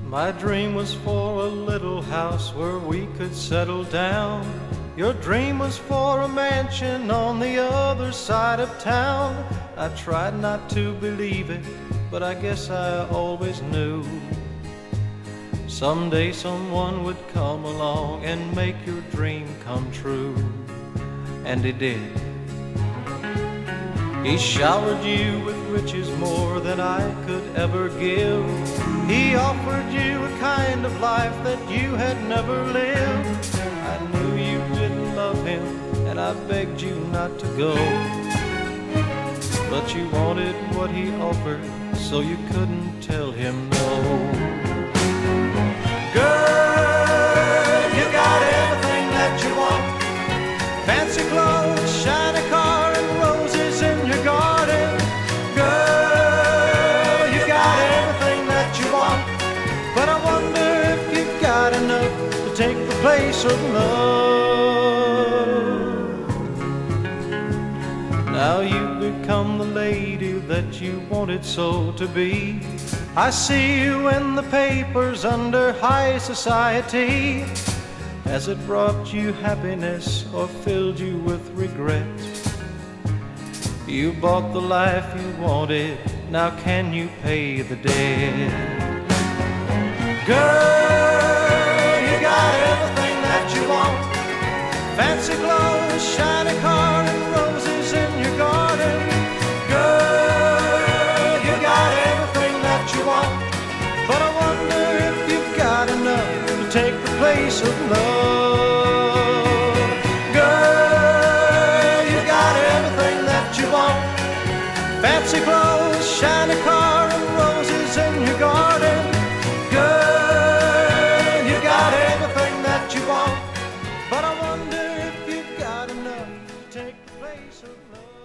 My dream was for a little house where we could settle down. Your dream was for a mansion on the other side of town. I tried not to believe it, but I guess I always knew someday someone would come along and make your dream come true. And he did. He showered you with riches more than I could ever give. He offered you a kind of life that you had never lived. I knew you didn't love him, and I begged you not to go. But you wanted what he offered, so you couldn't tell him no. Girl, you got everything that you want. Fancy clothes, shiny car, and roses in your garden. Girl, you got everything that you want. But I wonder if you got enough to take the place of love. Now you've become the lady that you wanted so to be. I see you in the papers under high society. Has it brought you happiness or filled you with regret? You bought the life you wanted, now can you pay the debt? Girl, you got everything that you want. Fancy clothes, shiny car, and roses in your garden. Girl, you got everything that you want. But I wonder if you've got enough to take the place of love. Girl, you got everything that you want. Fancy clothes, shiny car, and roses in your garden. Girl, you got everything that you want. But I wonder if you've got enough to take the place of love.